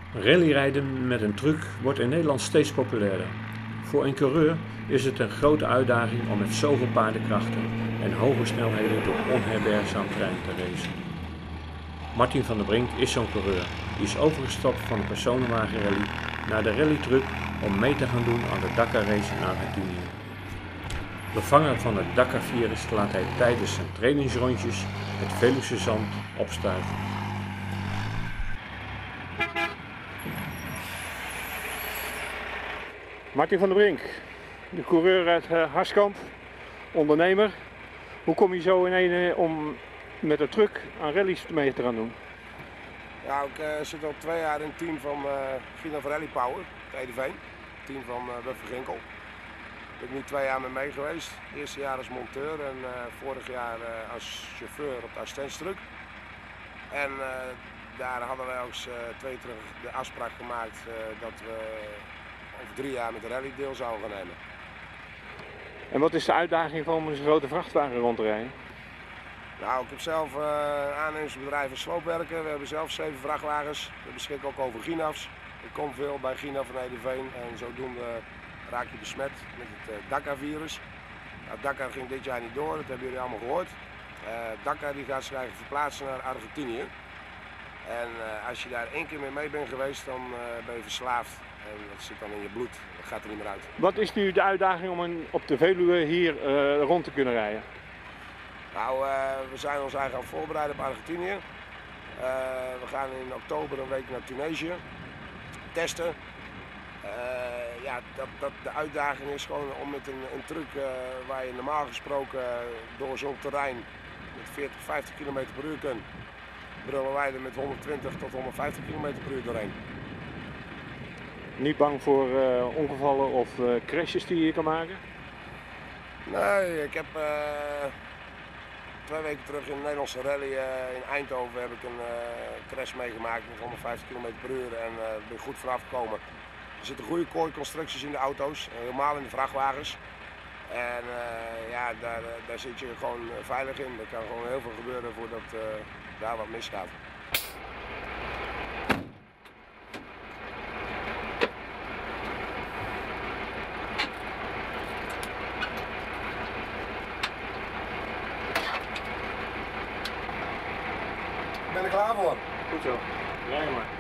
Rallyrijden met een truck wordt in Nederland steeds populairder. Voor een coureur is het een grote uitdaging om met zoveel paardenkrachten en hoge snelheden door onherbergzaam terrein te racen. Martin van der Brink is zo'n coureur. Die is overgestapt van de personenwagenrally naar de rallytruck om mee te gaan doen aan de Dakar race in Argentinië. Bevangen van het Dakar-virus laat hij tijdens zijn trainingsrondjes het Veluwse zand opstuiven. Martin van der Brink, de coureur uit Harskamp, ondernemer. Hoe kom je zo in een om met een truck aan rallies mee te gaan doen? Ja, ik zit al 2 jaar in het team van Gino van Rally Power, het EDV, het team van Buffer Ginkel. Ik ben nu 2 jaar mee geweest. Het eerste jaar als monteur en vorig jaar als chauffeur op de assistentstruck. En daar hadden wij ook 2 jaar terug de afspraak gemaakt dat we over 3 jaar met de rally deel zouden gaan nemen. En wat is de uitdaging van om een grote vrachtwagen rond te rijden? Nou, ik heb zelf aannemersbedrijf en sloopwerken. We hebben zelf 7 vrachtwagens. We beschikken ook over Ginafs. Ik kom veel bij Ginaf van Edeveen en zodoende raak je besmet met het Dakar-virus. Nou, Dakar ging dit jaar niet door, dat hebben jullie allemaal gehoord. Dakar die gaat zich eigenlijk verplaatsen naar Argentinië. En als je daar 1 keer mee bent geweest, dan ben je verslaafd. En dat zit dan in je bloed, dat gaat er niet meer uit. Wat is nu de uitdaging om op de Veluwe hier rond te kunnen rijden? Nou, we zijn ons eigenlijk aan het voorbereiden op Argentinië. We gaan in oktober een week naar Tunesië testen. Ja, de uitdaging is gewoon om met een truck waar je normaal gesproken door zo'n terrein met 40, 50 km per uur kunt, brullen wij er met 120 tot 150 km per uur doorheen. Niet bang voor ongevallen of crashes die je kan maken? Nee, ik heb 2 weken terug in de Nederlandse rally in Eindhoven heb ik een crash meegemaakt met 150 km per uur en ben goed vanaf gekomen. Er zitten goede kooiconstructies in de auto's, helemaal in de vrachtwagens. En ja, daar zit je gewoon veilig in. Er kan gewoon heel veel gebeuren voordat daar wat misgaat. Ik ben er klaar voor. Goed zo, rij maar.